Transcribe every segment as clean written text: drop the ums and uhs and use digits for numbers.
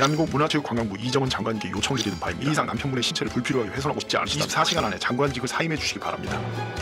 대한민국 문화체육관광부 이정은 장관님께 요청드리는 바입니다. 이 이상 남편분의 신체를 불필요하게 훼손하고 싶지 않으시다면 24시간 안에 장관직을 사임해 주시기 바랍니다.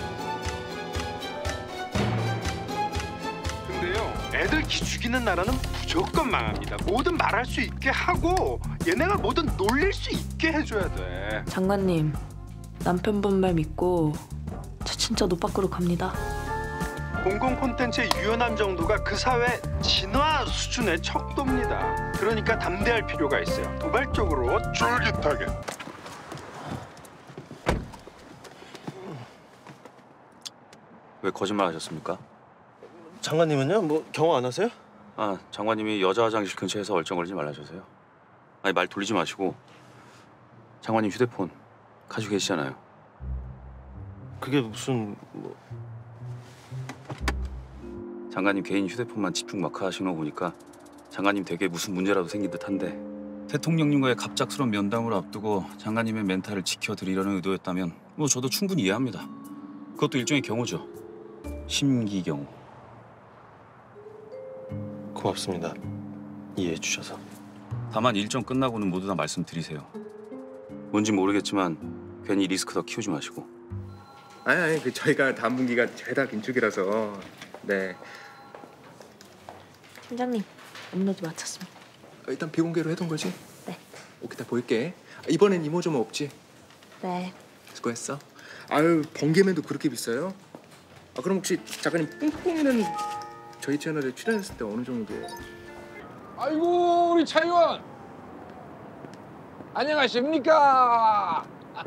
근데요, 애들 기죽이는 나라는 무조건 망합니다. 뭐든 말할 수 있게 하고 얘네가 뭐든 놀릴 수 있게 해줘야 돼. 장관님, 남편분 말 믿고 저 진짜 노 밖으로 갑니다. 공공 콘텐츠의 유연함 정도가 그 사회 진화 수준의 척도입니다. 그러니까 담대할 필요가 있어요. 도발적으로 쫄깃하게. 왜 거짓말 하셨습니까? 장관님은요? 뭐 경호 안 하세요? 아, 장관님이 여자 화장실 근처에서 얼쩡거리지 말라셔서요. 아니, 말 돌리지 마시고 장관님 휴대폰 가지고 계시잖아요. 그게 무슨 뭐... 장관님 개인 휴대폰만 집중 마크하시는 거 보니까 장관님 댁에 무슨 문제라도 생긴 듯한데 대통령님과의 갑작스러운 면담을 앞두고 장관님의 멘탈을 지켜드리려는 의도였다면 뭐 저도 충분히 이해합니다. 그것도 일종의 경호죠. 심기 경호. 고맙습니다. 이해해 주셔서. 다만 일정 끝나고는 모두 다 말씀드리세요. 뭔지 모르겠지만 괜히 리스크 더 키우지 마시고. 아니 그 저희가 다음 분기가 죄다 긴축이라서. 네. 팀장님, 업로드 마쳤습니다. 일단 비공개로 해둔 거지? 네. 오케이, 다 볼게. 이번엔 이모 좀 없지? 네. 수고했어. 아유, 번개맨도 그렇게 비싸요? 그럼 혹시 작가님 뿡뿡이는 저희 채널에 출연했을 때 어느 정도? 아이고, 우리 차 의원 안녕하십니까?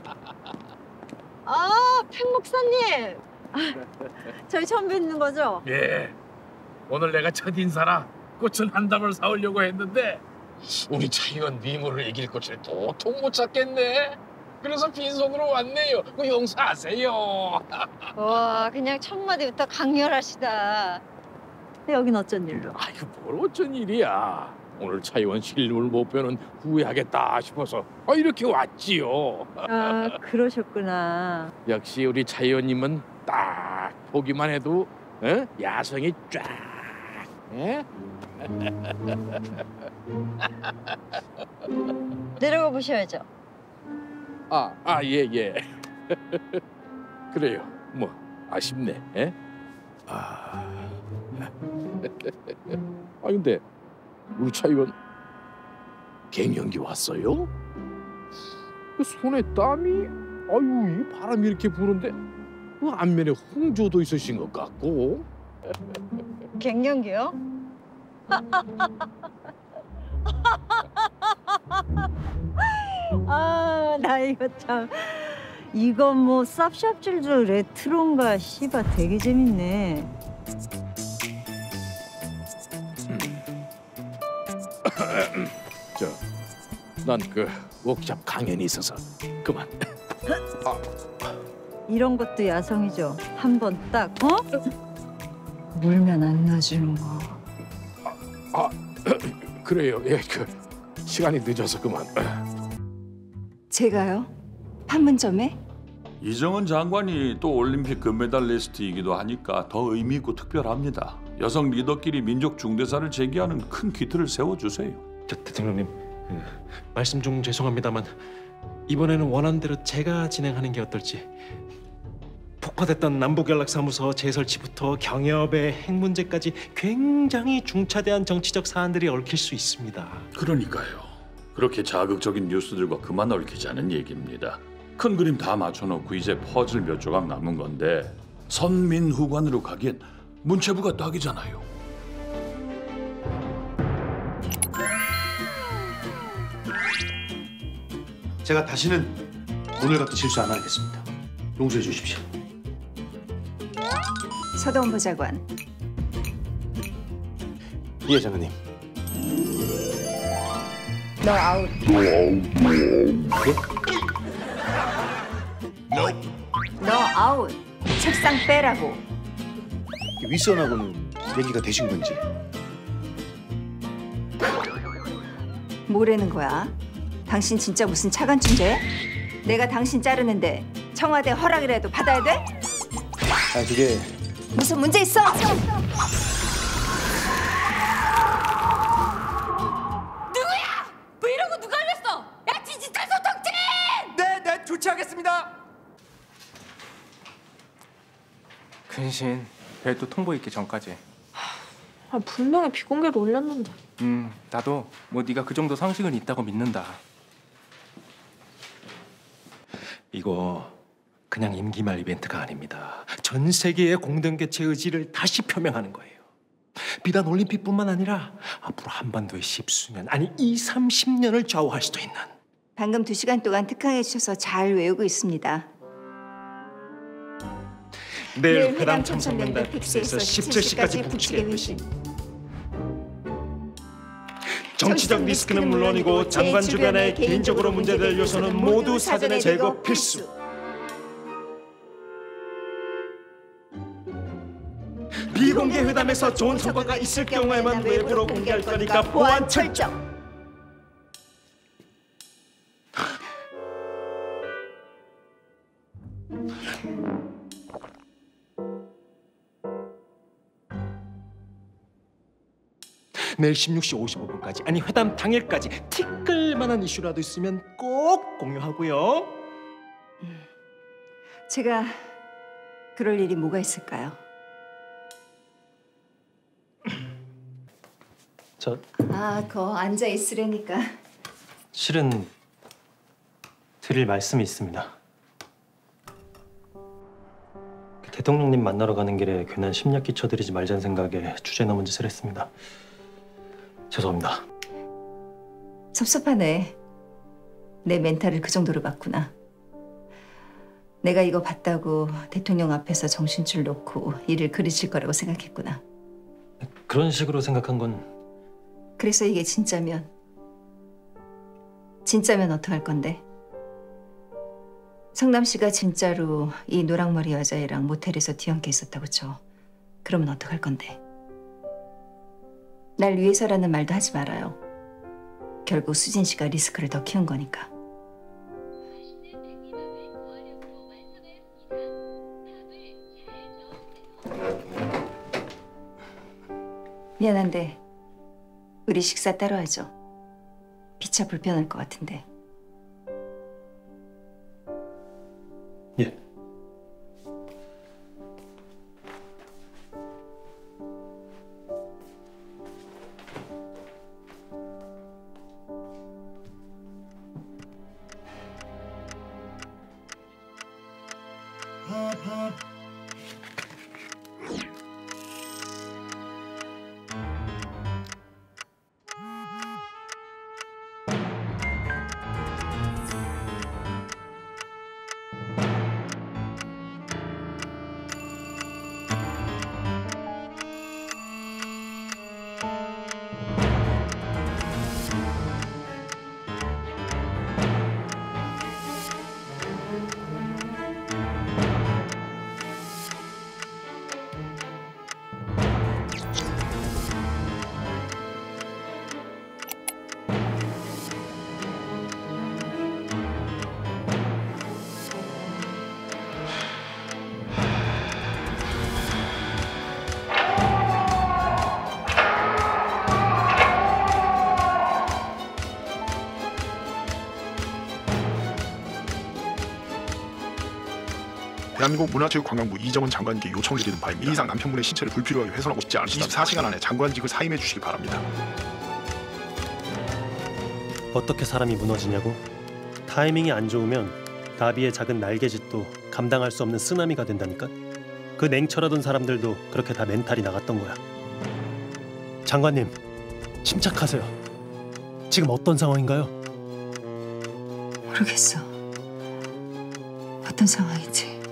팽 목사님. 저희 처음 뵙는 거죠? 예. 오늘 내가 첫 인사라 꽃은 한 담을 사오려고 했는데 우리 차 의원 미모를 이길 꽃을 도통 못 찾겠네. 그래서 빈손으로 왔네요. 그 용서하세요. 와, 그냥 첫 마디부터 강렬하시다. 여긴 어쩐 일로? 아이고, 뭘 어쩐 일이야. 오늘 차 의원 실물 못 뵈는 후회하겠다 싶어서 이렇게 왔지요. 그러셨구나. 역시 우리 차 의원님은 딱 보기만 해도 야성이 쫙. 예? 내려가 보셔야죠. 예. 그래요. 뭐 아쉽네. 예? 근데 우리 차 의원 갱년기 왔어요? 그 손에 땀이 이 바람이 이렇게 부는데 그 안면에 홍조도 있으신 것 같고. 갱년기요? 나 이거 참. 이건 뭐 쌉샵질도 레트로인가 씨바 되게 재밌네. 난 그 워크숍 강연이 있어서 그만. 이런 것도 야성이죠. 한 번 딱, 물면 안 나주는 거. 그래요. 예, 그 시간이 늦어서 그만. 제가요? 판문점에? 이정은 장관이 또 올림픽 금메달리스트이기도 하니까 더 의미 있고 특별합니다. 여성 리더끼리 민족 중대사를 제기하는 큰 기틀을 세워주세요. 대통령님, 말씀 중 죄송합니다만 이번에는 원안대로 제가 진행하는 게 어떨지. 폭파됐던 남북연락사무소 재설치부터 경협의 핵 문제까지 굉장히 중차대한 정치적 사안들이 얽힐 수 있습니다. 그러니까요. 그렇게 자극적인 뉴스들과 그만 얽히자는 얘기입니다. 큰 그림 다 맞춰놓고 이제 퍼즐 몇 조각 남은 건데 선민후관으로 가기엔 문체부가 딱이잖아요. 제가 다시는 오늘 같은 실수 안 하겠습니다. 용서해 주십시오. 서동훈 보좌관. 예, 장관님. 너 아웃. 너 아웃. 책상 빼라고. 윗선하고는 얘기가 되신 건지. 뭐라는 거야? 당신 진짜 무슨 차관춘재야? 내가 당신 자르는데 청와대 허락이라도 받아야 돼? 그게 무슨 문제 있어? 누구야? 왜 조치하겠습니다. 근신 별도 통보 있기 전까지. 분명히 비공개로 올렸는데. 나도 뭐 네가 그 정도 상식은 있다고 믿는다. 이거 그냥 임기말 이벤트가 아닙니다. 전 세계의 공동개최 의지를 다시 표명하는 거예요. 비단 올림픽뿐만 아니라 앞으로 한반도의 십수년, 아니 20-30년을 좌우할 수도 있는. 방금 2시간 동안 특강해 주셔서 잘 외우고 있습니다. 내일 회담 참석 명단 픽스해서 17시까지 북측에 회신. 정치적 리스크는 물론이고 장관 주변에 개인적으로 문제될 요소는 모두 사전에 제거 필수. 비공개 회담에서 좋은 성과가 있을 경우에만 외부로 공개할 거니까 보안 철저. 내일 16시 55분까지, 아니 회담 당일까지 티끌만한 이슈라도 있으면 꼭 공유하고요. 제가 그럴 일이 뭐가 있을까요? 거 앉아 있으려니까. 실은 드릴 말씀이 있습니다. 대통령님 만나러 가는 길에 괜한 심약 끼쳐드리지 말자는 생각에 주제 넘은 짓을 했습니다. 죄송합니다. 섭섭하네. 내 멘탈을 그 정도로 봤구나. 내가 이거 봤다고 대통령 앞에서 정신줄 놓고 일을 그르칠 거라고 생각했구나. 그런 식으로 생각한 건. 그래서 이게 진짜면 어떡할 건데? 성남 씨가 진짜로 이 노랑머리 여자애랑 모텔에서 뒤엉켜 있었다고 쳐. 그러면 어떡할 건데? 날 위해서라는 말도 하지 말아요. 결국 수진 씨가 리스크를 더 키운 거니까. 미안한데 우리 식사 따로 하죠. 피차 불편할 것 같은데. 예. 대한민국 문화체육관광부 이정은 장관께 요청드리는 바입니다. 이 이상 남편분의 신체를 불필요하게 훼손하고 싶지 않으시다면 24시간 안에 장관직을 사임해 주시기 바랍니다. 어떻게 사람이 무너지냐고? 타이밍이 안 좋으면 나비의 작은 날개짓도 감당할 수 없는 쓰나미가 된다니까? 그 냉철하던 사람들도 그렇게 다 멘탈이 나갔던 거야. 장관님, 침착하세요. 지금 어떤 상황인가요? 모르겠어. 어떤 상황인지.